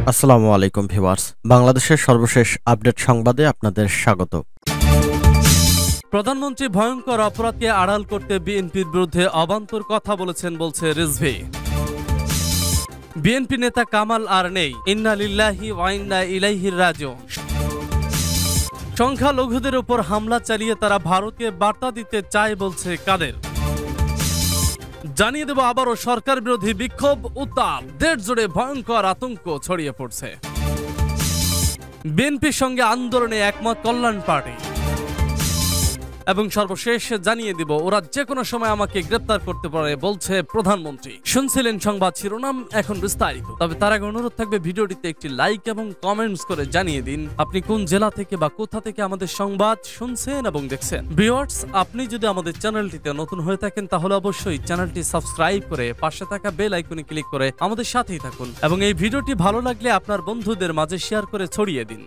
আসসালামু আলাইকুম ভিউয়ার্স, বাংলাদেশের সর্বশেষ আপডেট সংবাদে আপনাদের স্বাগত। প্রধানমন্ত্রী ভয়ঙ্কর অপরাধকে আড়াল করতে বিএনপির বিরুদ্ধে অবান্তর কথা বলেছেন বলছে রিজভী। বিএনপি নেতা কামাল আর নেই, ইন্না লিল্লাহি ওয়া ইন্না ইলাইহি রাজিউন। সংখ্যালঘুদের উপর হামলা চালিয়ে তারা ভারতকে বার্তা দিতে চায় বলছে কাদের। জানিয়ে দেব আবারও সরকার বিরোধী বিক্ষোভ উত্তাপ, দেশ জুড়ে ভয়ঙ্কর আতঙ্ক ছড়িয়ে পড়ছে। বিএনপির সঙ্গে আন্দোলনে একমত কল্যাণ পার্টি। এবং সর্বশেষ জানিয়ে দিব ওরা যে কোনো সময় আমাকে গ্রেপ্তার করতে পারে বলছে প্রধানমন্ত্রী। শুনছিলেন সংবাদ শিরোনাম, এখন বিস্তারিত। তবে তার আগে অনুরোধ থাকবে ভিডিওটিতে একটি লাইক এবং কমেন্টস করে জানিয়ে দিন আপনি কোন জেলা থেকে বা কোথা থেকে আমাদের সংবাদ শুনছেন এবং দেখছেন। ভিউয়ার্স, আপনি যদি আমাদের চ্যানেলটিতে নতুন হয়ে থাকেন তাহলে অবশ্যই চ্যানেলটি সাবস্ক্রাইব করে পাশে থাকা বেল আইকনে ক্লিক করে আমাদের সাথেই থাকুন এবং এই ভিডিওটি ভালো লাগলে আপনার বন্ধুদের মাঝে শেয়ার করে ছড়িয়ে দিন।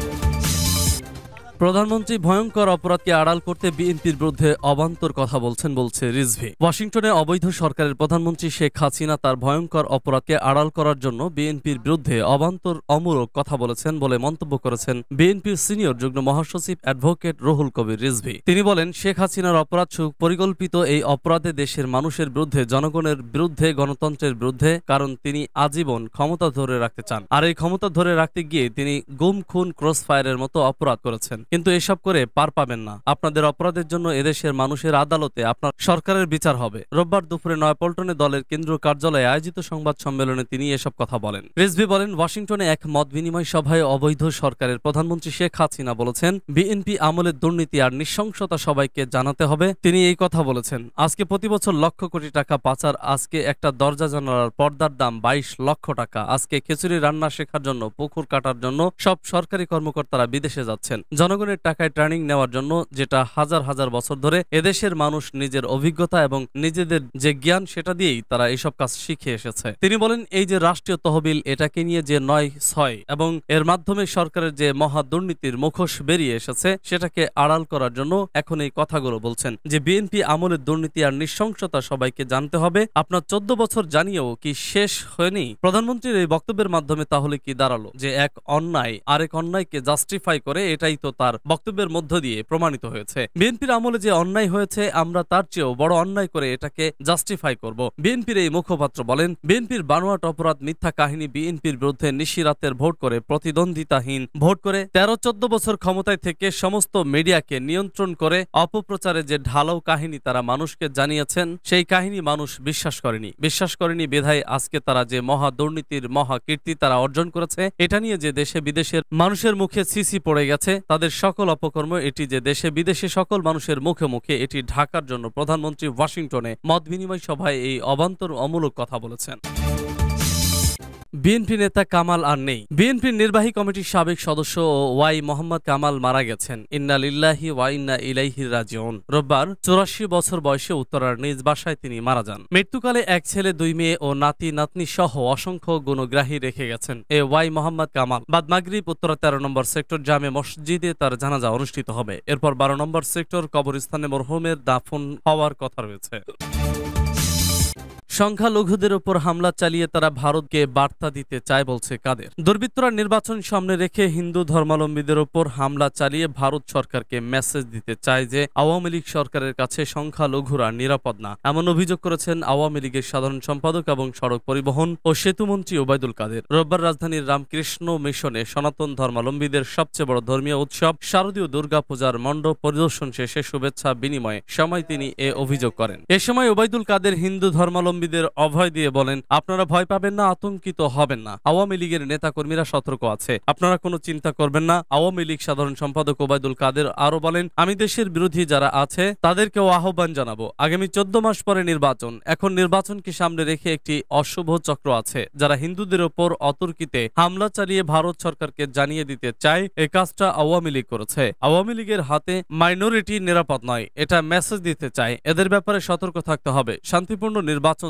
প্রধানমন্ত্রী ভয়ঙ্কর অপরাধকে আড়াল করতে বিএনপির বিরুদ্ধে অবান্তর কথা বলছেন বলছে রিজভী। ওয়াশিংটনে অবৈধ সরকারের প্রধানমন্ত্রী শেখ হাসিনা তার ভয়ঙ্কর অপরাধকে আড়াল করার জন্য বিএনপির বিরুদ্ধে অবান্তর অমূলক কথা বলেছেন বলে মন্তব্য করেছেন বিএনপির সিনিয়র যুগ্ম মহাসচিব অ্যাডভোকেট রুহুল কবির রিজভী। তিনি বলেন, শেখ হাসিনার অপরাধ পরিকল্পিত এই অপরাধে দেশের মানুষের বিরুদ্ধে, জনগণের বিরুদ্ধে, গণতন্ত্রের বিরুদ্ধে, কারণ তিনি আজীবন ক্ষমতা ধরে রাখতে চান। আর এই ক্ষমতা ধরে রাখতে গিয়ে তিনি গুম, খুন, ক্রস ফায়ারের মতো অপরাধ করেছেন, কিন্তু এসব করে পার পাবেন না। আপনাদের অপরাধের জন্য এদেশের মানুষের আদালতে আপনার সরকারের বিচার হবে। রোববার দুপুরে নয়াপল্টনে দলের কেন্দ্রীয় কার্যালয়ে আয়োজিত সংবাদ সম্মেলনে তিনি এসব কথা বলেন। রিজভী বলেন, ওয়াশিংটনে এক মত বিনিময় সভায় অবৈধ সরকারের প্রধানমন্ত্রী শেখ হাসিনা বলেছেন, বিএনপি আমলের দুর্নীতি আর নৃশংসতা সবাইকে জানাতে হবে। তিনি এই কথা বলেছেন, আজকে প্রতি বছর লক্ষ কোটি টাকা পাচার, আজকে একটা দরজা জানালার পর্দার দাম 22 লক্ষ টাকা, আজকে খিচুড়ি রান্না শেখার জন্য, পুকুর কাটার জন্য সব সরকারি কর্মকর্তারা বিদেশে যাচ্ছেন জনগণের টাকায় ট্রেনিং নেওয়ার জন্য, যেটা হাজার হাজার বছর ধরে এদেশের মানুষ নিজের অভিজ্ঞতা এবং নিজেদের যে জ্ঞান সেটা দিয়েই তারা এইসব কাজ শিখে এসেছে। তিনি বলেন, এই যে রাষ্ট্রীয় তহবিল, এটাকে নিয়ে যে 9-6 এবং এর মাধ্যমে সরকারের যে মহা দুর্নীতির মুখোশ বেরিয়ে এসেছে সেটাকে আড়াল করার জন্য এখন এই কথাগুলো বলছেন যে বিএনপি আমলের দুর্নীতি আর নৃশংসতা সবাইকে জানতে হবে। আপনার 14 বছর জানিয়েও কি শেষ হয়নি? প্রধানমন্ত্রীর এই বক্তব্যের মাধ্যমে তাহলে কি দাঁড়ালো? যে এক অন্যায় আরেক অন্যায়কে জাস্টিফাই করে, এটাই তো তার বক্তব্যের মধ্য দিয়ে প্রমাণিত হয়েছে। বিএনপির আমলে যে অন্যায় হয়েছে আমরা তার চেয়েও বড় অন্যায় করে এটাকে জাস্টিফাই করব। বিএনপির এই মুখপাত্র বলেন, বিএনপির বানোয়াট অপরাধ, মিথ্যা কাহিনী, বিএনপির বিরুদ্ধে নিশিরাতের ভোট করে, প্রতিদ্বন্দ্বিতাহীন ভোট করে, 13-14 বছর ক্ষমতায় থেকে সমস্ত মিডিয়াকে নিয়ন্ত্রণ করে অপপ্রচারে যে ঢালাও কাহিনী তারা মানুষকে জানিয়েছেন, সেই কাহিনী মানুষ বিশ্বাস করেনি বিধায় আজকে তারা যে মহা দুর্নীতির মহা কীর্তি তারা অর্জন করেছে, এটা নিয়ে যে দেশে বিদেশের মানুষের মুখে সিসি পড়ে গেছে, তাদের সকল অপকর্ম, এটি যে দেশে বিদেশে সকল মানুষের মুখে মুখে এটি ঢাকার জন্য প্রধানমন্ত্রী ওয়াশিংটনে মত বিনিময় সভায় এই অবান্তর অমূলক কথা বলেছেন। বিএনপি নেতা কামাল আর নেই। বিএনপির নির্বাহী কমিটির সাবেক সদস্য ওয়াই মোহাম্মদ কামাল মারা গেছেন, ইন্না লিল্লাহি ওয়া ইন্না ইলাইহি রাজিউন। রোববার 84 বছর বয়সে উত্তরার নিজ বাসায় তিনি মারা যান। মৃত্যুকালে এক ছেলে, 2 মেয়ে ও নাতি নাতনি সহ অসংখ্য গুণগ্রাহী রেখে গেছেন এ ওয়াই মোহাম্মদ কামাল। বাদ মাগরিব উত্তরা 13 নম্বর সেক্টর জামে মসজিদে তার জানাজা অনুষ্ঠিত হবে। এরপর 12 নম্বর সেক্টর কবরস্থানে মরহুমের দাফন হওয়ার কথা রয়েছে। সংখ্যালঘুদের উপর হামলা চালিয়ে তারা ভারতকে বার্তা দিতে চায় বলছে কাদের। দুর্বৃত্তরা নির্বাচন সামনে রেখে হিন্দু ধর্মাবলম্বীদের উপর হামলা চালিয়ে ভারত সরকারকে মেসেজ দিতে চায় যে আওয়ামী লীগ সরকারের কাছে সংখ্যালঘুরা নিরাপদ না, এমন অভিযোগ করেছেন আওয়ামী লীগের সাধারণ সম্পাদক এবং সড়ক পরিবহন ও সেতুমন্ত্রী ওবায়দুল কাদের। রোববার রাজধানীর রামকৃষ্ণ মিশনে সনাতন ধর্মাবলম্বীদের সবচেয়ে বড় ধর্মীয় উৎসব শারদীয় দুর্গা পূজার মণ্ডপ পরিদর্শন শেষে শুভেচ্ছা বিনিময়ে সময় তিনি এ অভিযোগ করেন। এ সময় ওবায়দুল কাদের হিন্দু ধর্মাবলম্বী অভয় দিয়ে বলেন, আপনারা ভয় পাবেন না, আতঙ্কিত হবেন না, আওয়ামী লীগের নেতাকর্মীরা সতর্ক আছে, আপনারা কোনো চিন্তা করবেন না। আওয়ামী লীগ সাধারণ সম্পাদক ওবায়দুল কাদের আরো বলেন, আমি দেশের বিরোধী যারা আছে তাদেরকেও আহ্বান জানাবো। আগামী 14 মাস পরে নির্বাচন, এখন নির্বাচনকে সামনে রেখে একটি অশুভ চক্র আছে যারা হিন্দুদের ওপর অতর্কিতে হামলা চালিয়ে ভারত সরকারকে জানিয়ে দিতে চায় এই কাজটা আওয়ামী লীগ করেছে। আওয়ামী লীগের হাতে মাইনরিটি নিরাপদ নয়, এটা মেসেজ দিতে চায়। এদের ব্যাপারে সতর্ক থাকতে হবে। শান্তিপূর্ণ নির্বাচন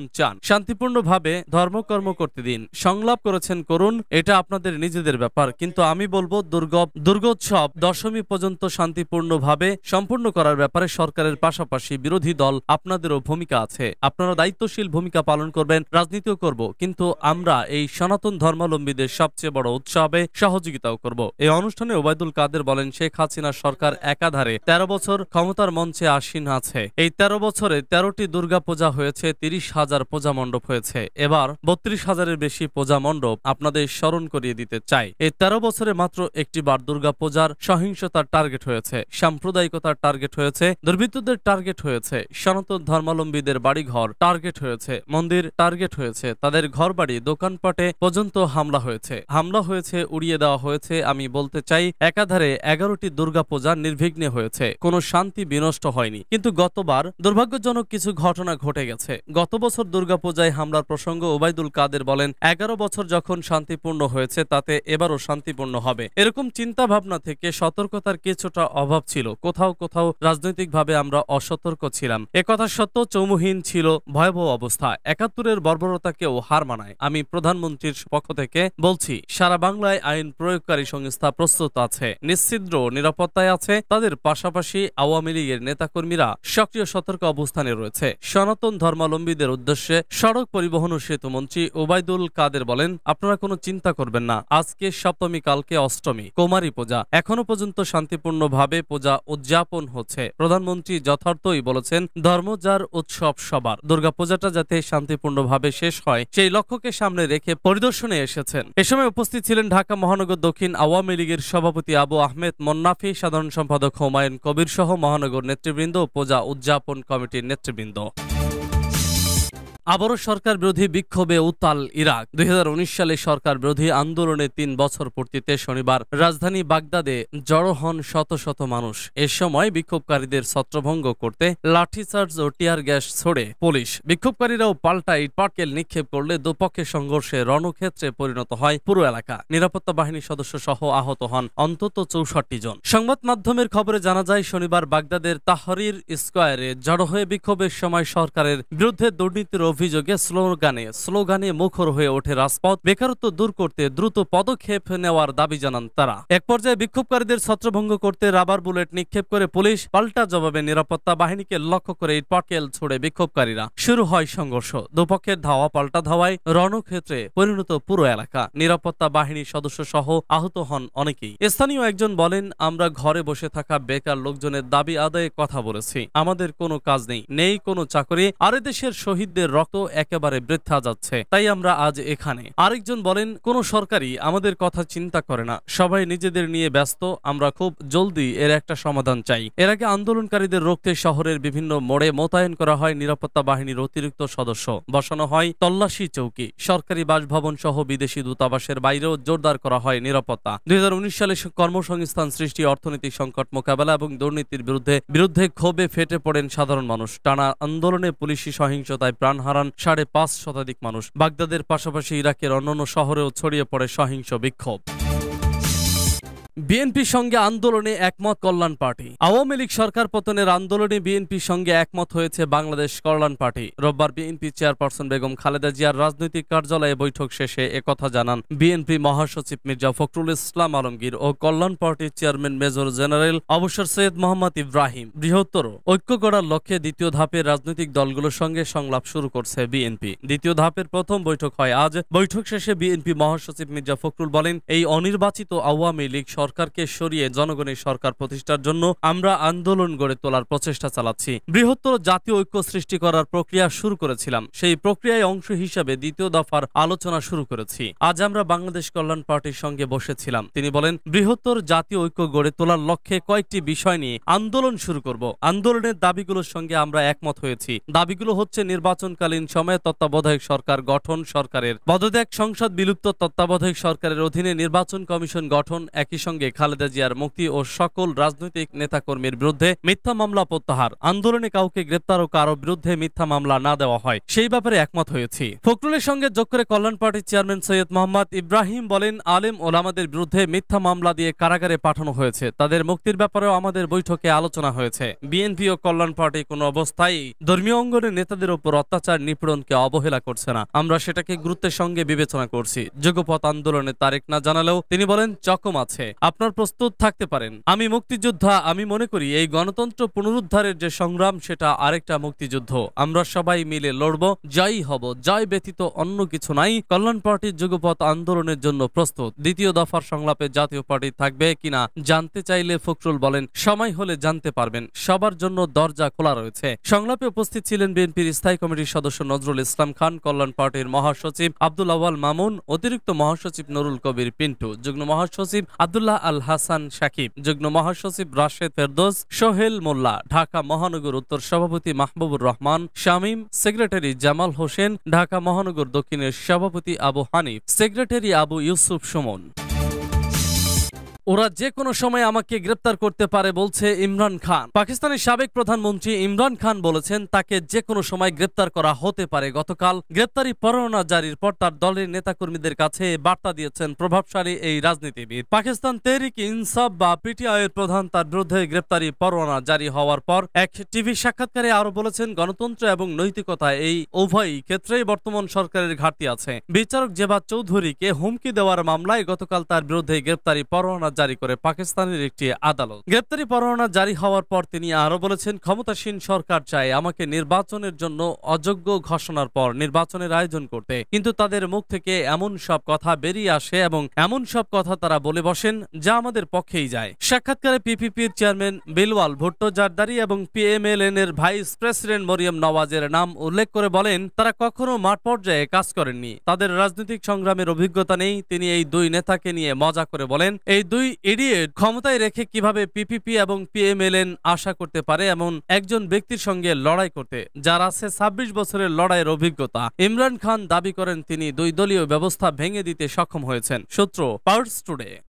আন্দোলন চান, শান্তিপূর্ণভাবে ধর্মকর্ম করতে দিন। সংলাপ করেছেন করুন, এটা আপনাদের নিজেদের ব্যাপার। কিন্তু আমি বলবো দুর্গোৎসব দশমী পর্যন্ত শান্তিপূর্ণভাবে সম্পূর্ণ করার ব্যাপারে সরকারের পাশাপাশি বিরোধী দল আপনাদেরও ভূমিকা আছে। আপনারা দায়িত্বশীল ভূমিকা পালন করবেন, রাজনীতিও করব, কিন্তু আমরা এই সনাতন ধর্মাবলম্বীদের সবচেয়ে বড় উৎসবে সহযোগিতাও করব। এই অনুষ্ঠানে ওবায়দুল কাদের বলেন, শেখ হাসিনা সরকার একাধারে 13 বছর ক্ষমতার মঞ্চে আসীন আছে। এই 13 বছরে 13টি দুর্গা পূজা হয়েছে, 30,000 পূজা মণ্ডপ হয়েছে। এবার 32,000-এর বেশি পূজা মণ্ডপ আপনাদের স্মরণ করিয়ে দিতে চাই। এই 13 বছরে মাত্র একটি বার দুর্গা পূজার সহিংসতার টার্গেট হয়েছে, সাম্প্রদায়িকতার টার্গেট হয়েছে, দুর্বৃত্তদের টার্গেট হয়েছে, সনাতন ধর্মাবলম্বীদের বাড়িঘর টার্গেট হয়েছে, মন্দির টার্গেট হয়েছে, তাদের ঘরবাড়ি দোকানপাটে পর্যন্ত হামলা হয়েছে, উড়িয়ে দেওয়া হয়েছে। আমি বলতে চাই, একাধারে 11টি দুর্গা পূজা নির্বিঘ্নে হয়েছে, কোনো শান্তি বিনষ্ট হয়নি। কিন্তু গতবার দুর্ভাগ্যজনক কিছু ঘটনা ঘটে গেছে। গত বছর দুর্গাপূজায় হামলার প্রসঙ্গ ওবায়দুল কাদের বলেন, 11 বছর যখন শান্তিপূর্ণ হয়েছে তাতে এবারও শান্তিপূর্ণ হবে। এরকম চিন্তা ভাবনা থেকে সতর্কতার কিছুটা অভাব ছিল। কোথাও কোথাও রাজনৈতিকভাবে আমরা অসতর্ক ছিলাম। একথা সত্য, চৌমুহীন ছিল ভয়াবহ অবস্থা। 71-এর বর্বরতাকেও হার মানায়। আমি প্রধানমন্ত্রীর পক্ষ থেকে বলছি, সারা বাংলায় আইন প্রয়োগকারী সংস্থা প্রস্তুত আছে, নিশ্চিদ্র নিরাপত্তায় আছে। তাদের পাশাপাশি আওয়ামী লীগের নেতাকর্মীরা সক্রিয় সতর্ক অবস্থানে রয়েছে। সনাতন ধর্মাবলম্বীদের উদ্দেশ্যে সড়ক পরিবহন ও সেতু মন্ত্রী ওবায়দুল কাদের বলেন, আপনারা কোনো চিন্তা করবেন না। আজকে সপ্তমী, কালকে অষ্টমী, কুমারী পূজা, এখনো পর্যন্ত শান্তিপূর্ণভাবে পূজা উদযাপন হচ্ছে। প্রধানমন্ত্রী যথার্থই বলেছেন, ধর্ম যার উৎসব সবার। দুর্গাপূজাটা যাতে শান্তিপূর্ণভাবে শেষ হয় সেই লক্ষ্যকে সামনে রেখে পরিদর্শনে এসেছেন। এ সময় উপস্থিত ছিলেন ঢাকা মহানগর দক্ষিণ আওয়ামী লীগের সভাপতি আবু আহমেদ মোন্নাফি, সাধারণ সম্পাদক হুমায়ুন কবির সহ মহানগর নেতৃবৃন্দ ও পূজা উদযাপন কমিটির নেতৃবৃন্দ। আবারও সরকার বিরোধী বিক্ষোভে উত্তাল ইরাক। 2019 সালে সরকার বিরোধী আন্দোলনে 3 বছর পূর্তিতে শনিবার রাজধানী বাগদাদে জড়ো হন শত শত মানুষ। এ সময় বিক্ষোভকারীদের ছত্রভঙ্গ করতে লাঠিচার্জ ও টিয়ার গ্যাস ছোড়ে পুলিশ। বিক্ষোভকারীরাও পাল্টা ইটপাটকেল নিক্ষেপ করলে দুপক্ষের সংঘর্ষে রণক্ষেত্রে পরিণত হয় পুরো এলাকা। নিরাপত্তা বাহিনীর সদস্য সহ আহত হন অন্তত 64 জন। সংবাদ মাধ্যমের খবরে জানা যায়, শনিবার বাগদাদের তাহরির স্কয়ারে জড়ো হয়ে বিক্ষোভের সময় সরকারের বিরুদ্ধে দুর্নীতির অভিযোগে স্লোগানে মুখর হয়ে ওঠে রাজপথ। বেকারত্ব দূর করতে দ্রুত পদক্ষেপ নেওয়ার দাবি জানান তারা। এক পর্যায়ে বিক্ষোভকারীদের ছত্রভঙ্গ করতে রাবার বুলেট নিক্ষেপ করে পুলিশ। পাল্টা জবাবে নিরাপত্তা বাহিনীকে লক্ষ্য করে ইটপাটকেল ছুড়ে বিক্ষোভকারীরা। শুরু হয় সংঘর্ষ। দুপক্ষের ধাওয়া পাল্টা ধাওয়ায় রণক্ষেত্রে পরিণত পুরো এলাকা। নিরাপত্তা বাহিনীর সদস্য সহ আহত হন অনেকেই। স্থানীয় একজন বলেন, আমরা ঘরে বসে থাকা বেকার লোকজনের দাবি আদায়ে কথা বলেছি। আমাদের কোনো কাজ নেই কোনো চাকরি, আর দেশের শহীদদের রক্ত একেবারে বৃথা যাচ্ছে, তাই আমরা আজ এখানে। আরেকজন বলেন, কোন সরকারই আমাদের কথা চিন্তা করে না, সবাই নিজেদের নিয়ে ব্যস্ত। আমরা খুব জলদি এর একটা সমাধান চাই। এর আগে আন্দোলনকারীদের রুখতে শহরের বিভিন্ন মোড়ে মোতায়েন করা হয় নিরাপত্তা বাহিনীর অতিরিক্ত সদস্য, বসানো হয় তল্লাশি চৌকি। সরকারি বাসভবন সহ বিদেশি দূতাবাসের বাইরেও জোরদার করা হয় নিরাপত্তা। 2019 সালে কর্মসংস্থান সৃষ্টি, অর্থনৈতিক সংকট মোকাবেলা এবং দুর্নীতির বিরুদ্ধে ক্ষোভে ফেটে পড়েন সাধারণ মানুষ। টানা আন্দোলনে পুলিশি সহিংসতায় প্রাণ হারান 5.5 শতাধিক মানুষ। বাগদাদের পাশাপাশি ইরাকের অন্যান্য শহরেও ছড়িয়ে পড়ে সহিংস বিক্ষোভ। বিএনপির সঙ্গে আন্দোলনে একমত কল্যাণ পার্টি। আওয়ামী লীগ সরকার পতনের আন্দোলনে বিএনপির সঙ্গে একমত হয়েছে বাংলাদেশ কল্যাণ পার্টি। রোববার বিএনপি চেয়ারপারসন বেগম খালেদা জিয়ার রাজনৈতিক কার্যালয়ে বৈঠক শেষে একথা জানান বিএনপি মহাসচিব মির্জা ফখরুল ইসলাম আলমগীর ও কল্যাণ পার্টির চেয়ারম্যান মেজর জেনারেল অবসর সৈয়দ মোহাম্মদ ইব্রাহিম। বৃহত্তর ঐক্য গড়ার লক্ষ্যে দ্বিতীয় ধাপের রাজনৈতিক দলগুলোর সঙ্গে সংলাপ শুরু করছে বিএনপি। দ্বিতীয় ধাপের প্রথম বৈঠক হয় আজ। বৈঠক শেষে বিএনপি মহাসচিব মির্জা ফখরুল বলেন, এই অনির্বাচিত আওয়ামী লীগ সরকারকে সরিয়ে জনগণের সরকার প্রতিষ্ঠার জন্য আমরা আন্দোলন গড়ে তোলার প্রচেষ্টা চালাচ্ছি। বৃহত্তর জাতীয় ঐক্য সৃষ্টি করার প্রক্রিয়া শুরু করেছিলাম। সেই প্রক্রিয়ায় অংশ হিসেবে দ্বিতীয় দফার আলোচনা শুরু করেছি। আজ আমরা বাংলাদেশ কল্যাণ পার্টির সঙ্গে বসেছিলাম। তিনি বলেন, বৃহত্তর জাতীয় ঐক্য গড়ে তোলার লক্ষ্যে কয়েকটি বিষয় নিয়ে আন্দোলন শুরু করব। আন্দোলনের দাবিগুলোর সঙ্গে আমরা একমত হয়েছি। দাবিগুলো হচ্ছে নির্বাচনকালীন সময়ে তত্ত্বাবধায়ক সরকার গঠন, সরকারের পদত্যাগ, সংসদ বিলুপ্ত, তত্ত্বাবধায়ক সরকারের অধীনে নির্বাচন কমিশন গঠন, একই সঙ্গে সঙ্গে খালেদা জিয়ার মুক্তি ও সকল রাজনৈতিক নেতাকর্মীর বিরুদ্ধে মিথ্যা মামলা প্রত্যাহার, আন্দোলনে কাউকে গ্রেপ্তার ও কারো বিরুদ্ধে মিথ্যা মামলা না দেওয়া হয়, সেই ব্যাপারে একমত হয়েছি। ফখরুলের সঙ্গে যোগ করে কল্যাণ পার্টির চেয়ারম্যান সৈয়দ মোহাম্মদ ইব্রাহিম বলেন, আলেম ওলামাদের বিরুদ্ধে মিথ্যা মামলা দিয়ে কারাগারে পাঠানো হয়েছে, তাদের মুক্তির ব্যাপারেও আমাদের বৈঠকে আলোচনা হয়েছে। বিএনপি ও কল্যাণ পার্টি কোনো অবস্থায় ধর্মীয় অঙ্গনের নেতাদের উপর অত্যাচার নিপীড়নকে অবহেলা করছে না, আমরা সেটাকে গুরুত্বের সঙ্গে বিবেচনা করছি। যুগপৎ আন্দোলনের তারিখ না জানালেও তিনি বলেন, চকম আছে, আপনার প্রস্তুত থাকতে পারেন। আমি মুক্তিযোদ্ধা, আমি মনে করি এই গণতন্ত্র পুনরুদ্ধারের যে সংগ্রাম সেটা আরেকটা মুক্তিযুদ্ধ, আমরা সবাই মিলে লড়ব, জয়ী হব, জয় ব্যতীত অন্য কিছু নাই। কল্যাণ পার্টির যুগপৎ আন্দোলনের জন্য প্রস্তুত। দ্বিতীয় দফার সংলাপে জাতীয় পার্টি থাকবে কিনা জানতে চাইলে ফখরুল বলেন, সময় হলে জানতে পারবেন, সবার জন্য দরজা খোলা রয়েছে। সংলাপে উপস্থিত ছিলেন বিএনপির স্থায়ী কমিটির সদস্য নজরুল ইসলাম খান, কল্যাণ পার্টির মহাসচিব আব্দুল আওয়াল মামুন, অতিরিক্ত মহাসচিব নুরুল কবির পিন্টু, যুগ্ম মহাসচিব আব্দুল্লাহ আল হাসান সাকিব, যুগ্ম মহাসচিব রাশেদ ফেরদৌস, সোহেল মোল্লা, ঢাকা মহানগর উত্তর সভাপতি মাহবুবুর রহমান শামীম, সেক্রেটারি জামাল হোসেন, ঢাকা মহানগর দক্ষিণের সভাপতি আবু হানিফ, সেক্রেটারি আবু ইউসুফ সুমন। ওরা যে কোনো সময় আমাকে গ্রেপ্তার করতে পারে বলছে ইমরান খান। পাকিস্তানের সাবেক প্রধানমন্ত্রী ইমরান খান বলেছেন তাকে যে কোনো সময় গ্রেপ্তার করা হতে পারে। গতকাল গ্রেপ্তারি পরোয়ানা জারির পর তার দলের নেতাকর্মীদের কাছে বার্তা দিয়েছেন প্রভাবশালী এই রাজনীতিবিদ। পাকিস্তান তেহরিক ইনসাফ বা পিটিআই এর প্রধান তার বিরুদ্ধে গ্রেপ্তারি পরোয়ানা জারি হওয়ার পর এক টিভি সাক্ষাৎকারে আরো বলেছেন, গণতন্ত্র এবং নৈতিকতা এই উভয় ক্ষেত্রেই বর্তমান সরকারের ঘাটতি আছে। বিচারক জেবাদ চৌধুরীকে হুমকি দেওয়ার মামলায় গতকাল তার বিরুদ্ধে গ্রেপ্তারি পরোয়ানা জারি করে পাকিস্তানের একটি আদালত। গ্রেপ্তারি পরোয়ানা জারি হওয়ার পর তিনি আরো বলেছেন, ক্ষমতাসীন সরকার চায় আমাকে নির্বাচনের জন্য অযোগ্য ঘোষণার পর নির্বাচনের আয়োজন করতে, কিন্তু তাদের মুখ থেকে এমন সব কথা বেরিয়ে আসে এবং এমন সব কথা তারা বলে বসেন যা আমাদের পক্ষেই যায়। সাক্ষাৎকারে পিপিপির চেয়ারম্যান বিলওয়াল ভুট্টো জারদারি এবং পিএমএলএন এর ভাইস প্রেসিডেন্ট মরিয়ম নওয়াজের নাম উল্লেখ করে বলেন, তারা কখনো মাঠ পর্যায়ে কাজ করেননি, তাদের রাজনৈতিক সংগ্রামের অভিজ্ঞতা নেই। তিনি এই দুই নেতাকে নিয়ে মজা করে বলেন, এই দুই ইডিয়েট ক্ষমতায় রেখে কিভাবে পিপিপি এবং পিএমএলএন আশা করতে পারে এমন একজন ব্যক্তির সঙ্গে লড়াই করতে, যার আছে ২৬ বছরের লড়াইয়ের অভিজ্ঞতা। ইমরান খান দাবি করেন তিনি দুই দলীয় ব্যবস্থা ভেঙে দিতে সক্ষম হয়েছেন। সূত্র পার্টস টুডে।